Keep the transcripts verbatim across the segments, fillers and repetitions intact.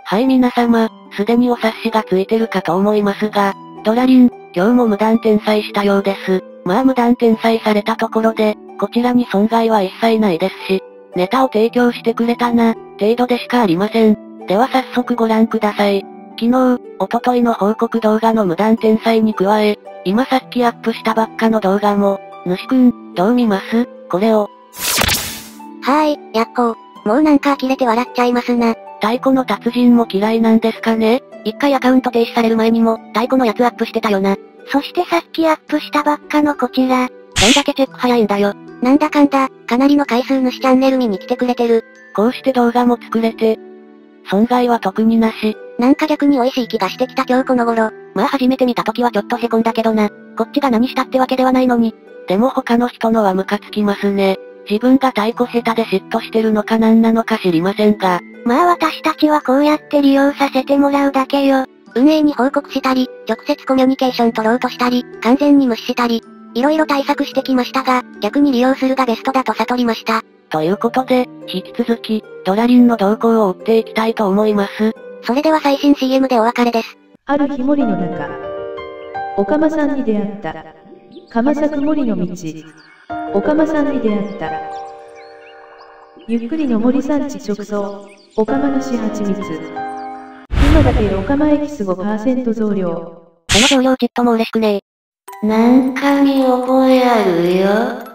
はい皆様、すでにお察しがついてるかと思いますが、ドラリン、今日も無断転載したようです。まあ無断転載されたところで、こちらに損害は一切ないですし、ネタを提供してくれたな、程度でしかありません。では早速ご覧ください。昨日、おとといの報告動画の無断転載に加え、今さっきアップしたばっかの動画も、主くん、どう見ます？これを。 はーい、やっこー。もうなんか呆れて笑っちゃいますな。 太鼓の達人も嫌いなんですかね？ 一回アカウント停止される前にも、太鼓のやつアップしてたよな。 そしてさっきアップしたばっかのこちら。 どんだけチェック早いんだよ。なんだかんだ、かなりの回数主チャンネル見に来てくれてる。 こうして動画も作れて、損害は特になし。 なんか逆に美味しい気がしてきた今日この頃。まあ初めて見た時はちょっとへこんだけどな。こっちが何したってわけではないのに。 でも他の人のはムカつきますね。自分が太鼓下手で嫉妬してるのか何なのか知りませんが。 まあ私たちはこうやって利用させてもらうだけよ。 運営に報告したり、直接コミュニケーション取ろうとしたり、完全に無視したり、いろいろ対策してきましたが、逆に利用するがベストだと悟りました。 ということで、引き続き、ドラリンの動向を追っていきたいと思います。 それでは最新 シーエム でお別れです。 ある日森の中、おかまさんに出会った。鎌咲く森の道、おかまさんに出会った。ゆっくりの森産地直送、おかま主蜂蜜。今だけおかまエキス ごパーセント 増量。 この増量ちっとも嬉しくねえ。なんか見覚えあるよ。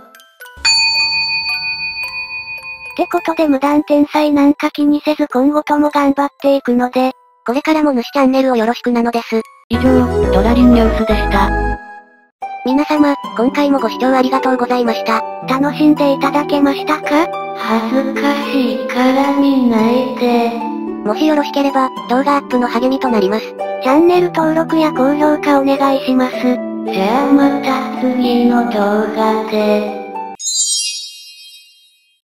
ってことで無断転載なんか気にせず今後とも頑張っていくので、 これからも主チャンネルをよろしくなのです。 以上、ドラリンニュースでした。 皆様、今回もご視聴ありがとうございました。 楽しんでいただけましたか？恥ずかしいから見ないで。 もしよろしければ、動画アップの励みとなります。 チャンネル登録や高評価お願いします。 じゃあまた次の動画で。